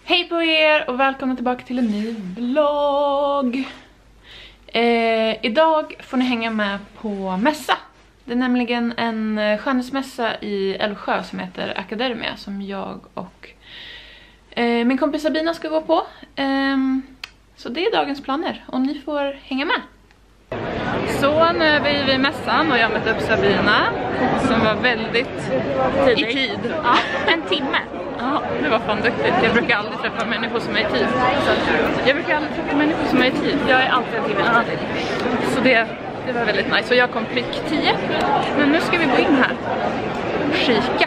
Hej på er och välkomna tillbaka till en ny vlogg. Idag får ni hänga med på mässa. Det är nämligen en skönhetsmässa i Älvsjö som heter Academia som jag och min kompis Sabina ska gå på. Så det är dagens planer och ni får hänga med. Så nu är vi vid mässan och jag har mött upp Sabina som var väldigt tidig. I tid. Ja, en timme. Ja, det var fan duktigt. Jag brukar aldrig träffa människor som är i tid. Jag är alltid en timme. Ja. Så det var väldigt nice. Så jag kom prick 10. Men nu ska vi gå in här och kika.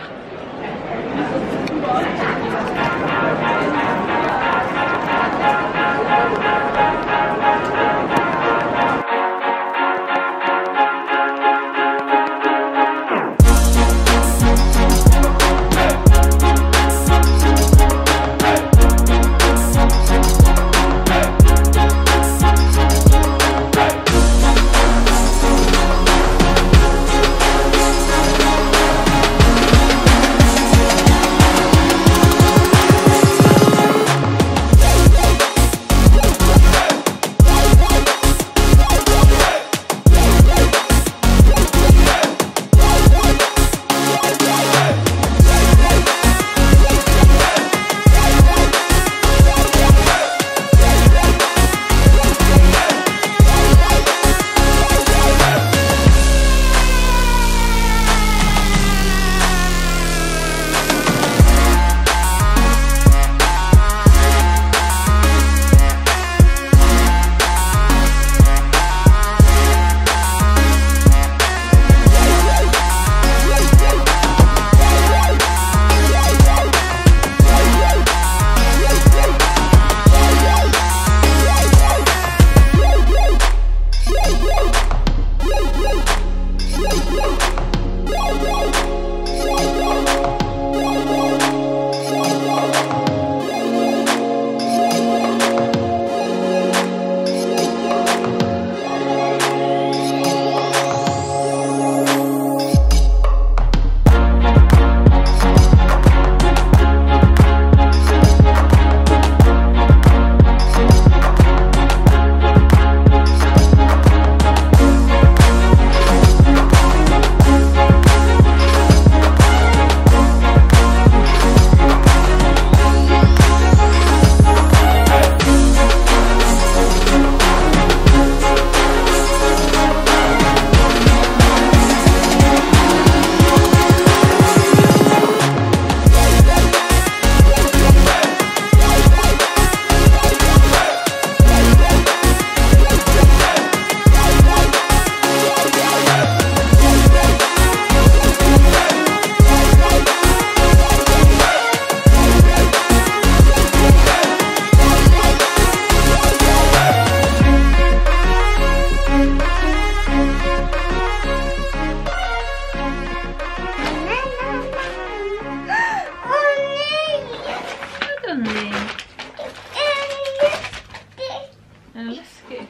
En läskig.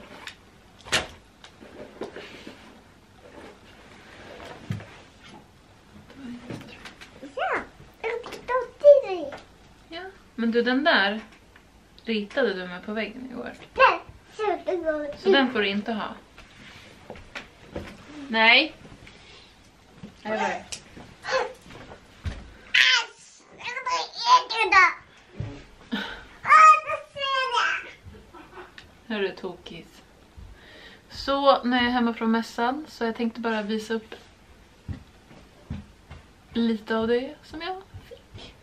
Ja, men du, den där ritade du med på väggen igår. Så den får du inte ha. Nej. Över. Hörru tokis. Så när jag är hemma från mässan så jag tänkte bara visa upp lite av det som jag fick.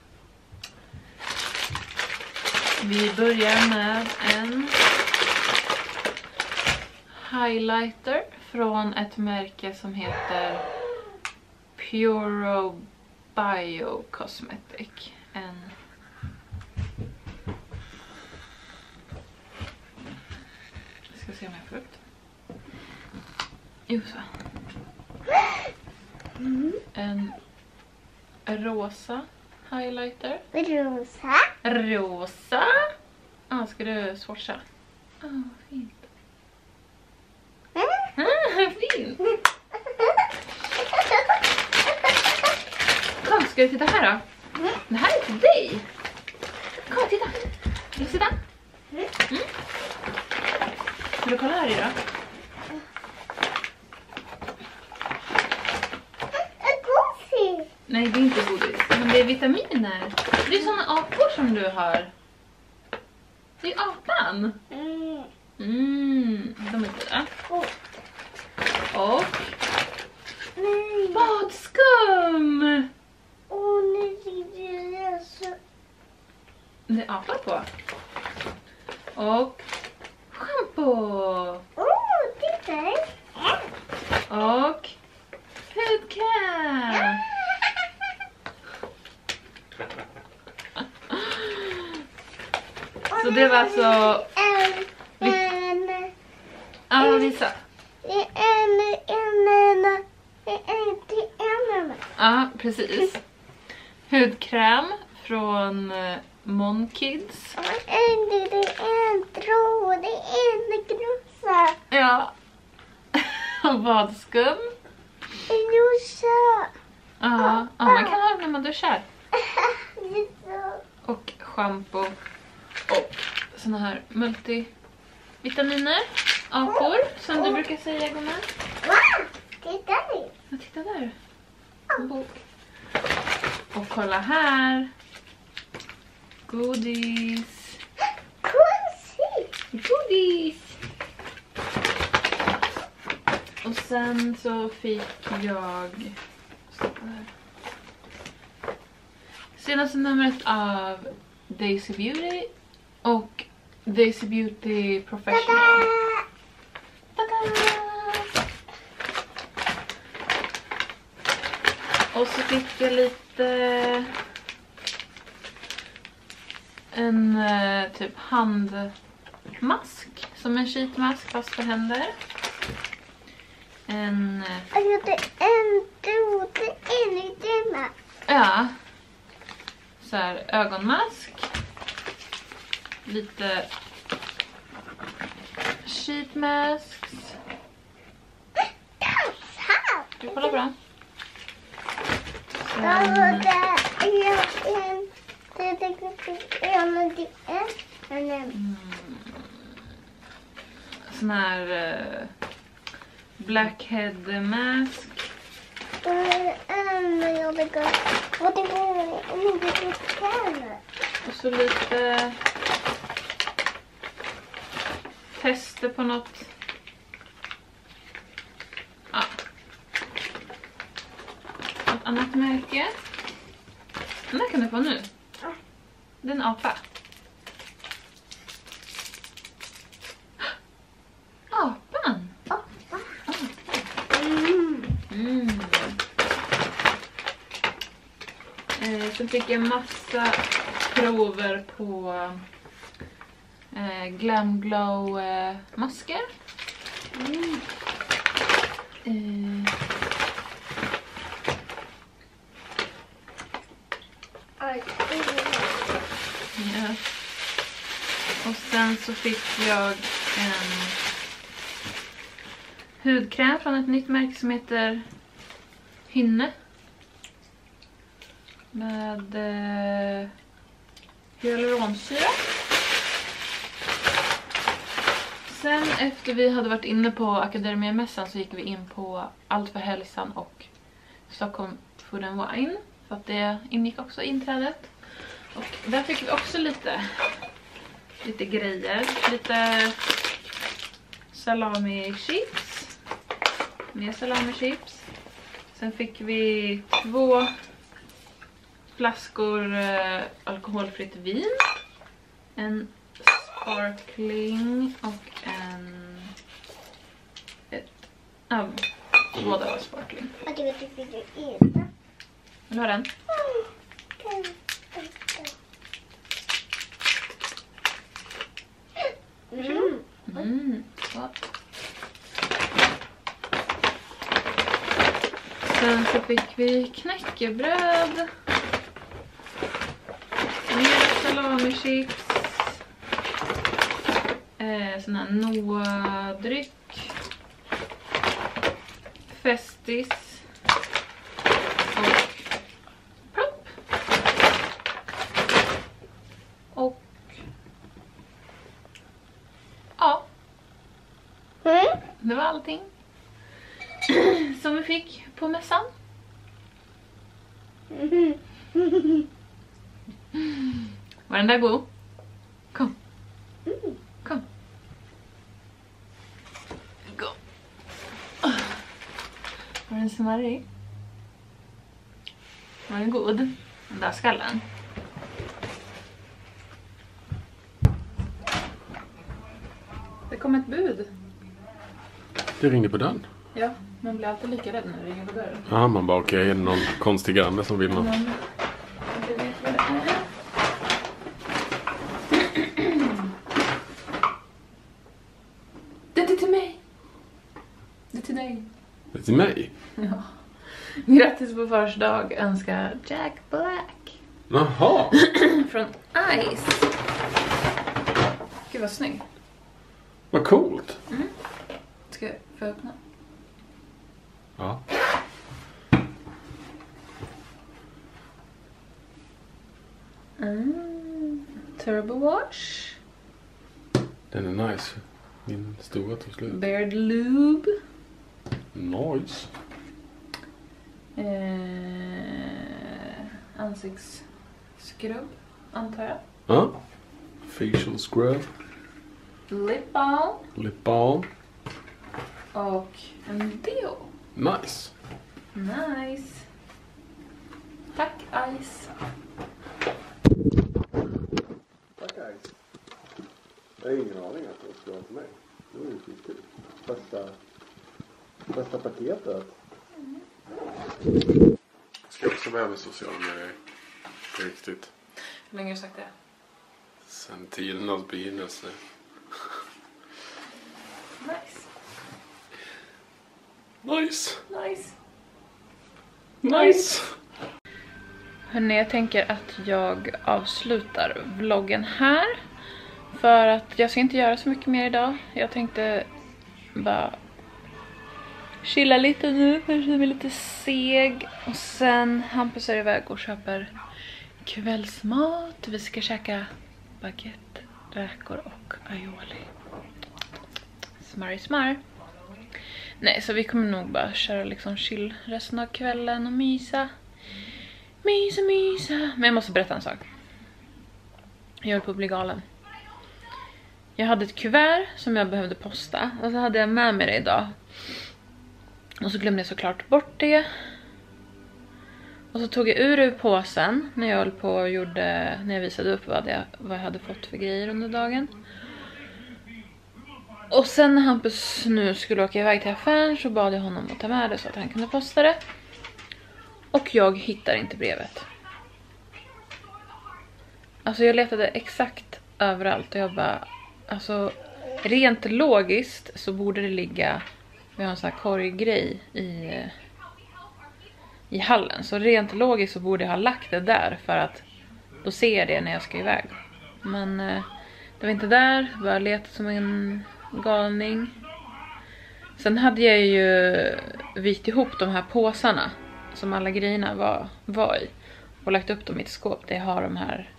Vi börjar med en highlighter från ett märke som heter Puro Bio Cosmetic. Jag ska se om jag får upp det. Jo så. En rosa highlighter. Rosa? Ah, ska du swatcha? Fint. Fint. Kom, ska du titta här då? Det här är till dig. Kom, titta. Vill du kolla här i då? Nej, det är inte godis. Men det är vitaminer. Det är såna apor som du har. Det är apan. De är goda. Och badskum. Det är apor på. Och shampoo. Och hudkräm. Så det var alltså... Ja, visa. Ja, precis. Hudkräm från Monkids. Ja. Och badskum. Ja, man kan ha det när man duschar. Och shampoo. Och såna här multivitaminer. Apor, som du brukar säga, gumman. Titta nu. Ja, titta där. En bok. Och kolla här. Godis. Godis. Och sen så fick jag senaste numret av Daisy Beauty och Daisy Beauty Professional. Tada! Och så fick jag lite en typ handmask, som en sheetmask fast för händer. En... Ja. Så här, ögonmask. Lite sheetmasks. Du kollar bra. Sån här blackhead mask. Och så lite tester på något. Ja. Något annat märke. Den här kan du få nu. Det är en apa. Apan. Så fick jag massa prover på Glam Glow masker. Ja. Och sen så fick jag en hudkräm från ett nytt märke som heter Hynne. Med hyaluronsyra. Sen efter vi hade varit inne på Akademia-mässan så gick vi in på Allt för hälsan och Stockholm Food and Wine. För att det ingick också inträdet. Och där fick vi också lite grejer. Lite salami chips. Mer salami chips. Sen fick vi 2 flaskor alkoholfritt vin. En sparkling och båda var sparkling. Vill du ha den? Så. Sen så fick vi knäckebröd. Mer salami-chips. Sån här Noa-dryck. Festis. Och propp. Och ja. det var allting som vi fick på mässan. Var den där god? Kom. Kom. Gå. Var den smarrig? Var den god? Den där skallen. Det kom ett bud. Det ringde på dörren. Ja, man blir alltid lika rädd när det ringer på dörren. Ja, man bara okej, är det någon konstig granne som vill något? Man inte vet vad det är. Det är till mig. Det är till dig. Det är till mig? Ja. Grattis på födelsedag önskar Jack Black. Jaha. Från Ice. Gud vad snygg. Vad coolt. Ska jag få öppna? Ja. Turbo Wash. Den är nice. Min stora tog slut. Beard Lube. Nice. Ansiktsskrubb, antar jag. Ja. Facial scrub. Lip balm. Lip balm. Och en deo. Nice. Nice. Tack Ice. Tack Ice. Jag har ingen aning att det ska vara till mig. Det var ju skitkul. Första paketet. Ska jag också behöva sociala medier. På riktigt. Hur länge har du sagt det? Sen tidernas begynnelse. Nice. Nice. Nice. Nice. Hörrni, jag tänker att jag avslutar vloggen här. För att jag ska inte göra så mycket mer idag. Jag tänkte bara chilla lite nu, för jag känner mig lite seg. Och sen Hampus är iväg och köper kvällsmat. Vi ska käka baguette, räkor och aioli. Smar. Nej, så vi kommer nog bara köra liksom chill resten av kvällen och mysa. Men jag måste berätta en sak. Jag höll på att bli galen. Jag hade ett kuvert som jag behövde posta. Och så hade jag med mig det idag. Och så glömde jag såklart bort det. Och så tog jag ur påsen när jag höll på och när jag visade upp vad jag hade fått för grejer under dagen. Och sen när Hampus nu skulle åka iväg till affären så bad jag honom att ta med det så att han kunde posta det. Och jag hittar inte brevet. Alltså jag letade exakt överallt och jag bara, alltså rent logiskt så borde det ligga, vi har en sån här korggrej i hallen. Så rent logiskt så borde jag ha lagt det där för att då ser jag det när jag ska iväg. Men det var inte där, bara letat som en galning. Sen hade jag ju vikt ihop de här påsarna som alla grejerna var i och lagt upp dem i ett skåp. Det har de här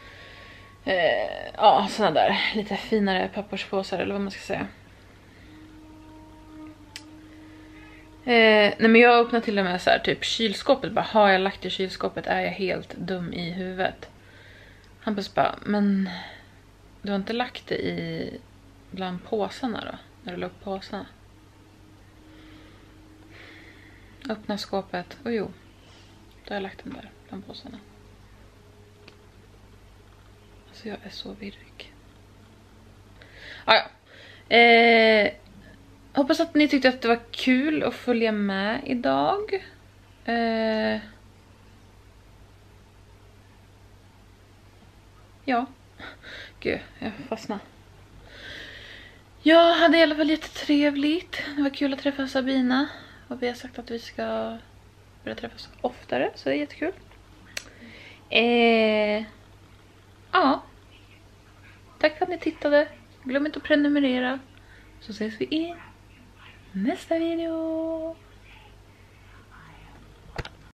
såna där lite finare papperspåsar eller vad man ska säga. Nej men jag öppnade till och med så här, typ kylskåpet. Bara, har jag lagt i kylskåpet? Är jag helt dum i huvudet? Han bara, men du har inte lagt det i bland påsarna då? När du la upp påsarna? Öppna skåpet. Och jo, då har jag lagt den där bland påsarna. Alltså jag är så virrig. Ja. Hoppas att ni tyckte att det var kul att följa med idag. Ja. Gud, jag fastnade. Jag hade i alla fall jättetrevligt. Det var kul att träffa Sabina. Och vi har sagt att vi ska börja träffas oftare. Så det är jättekul. Ja. Tack för att ni tittade. Glöm inte att prenumerera. Så ses vi i nästa video.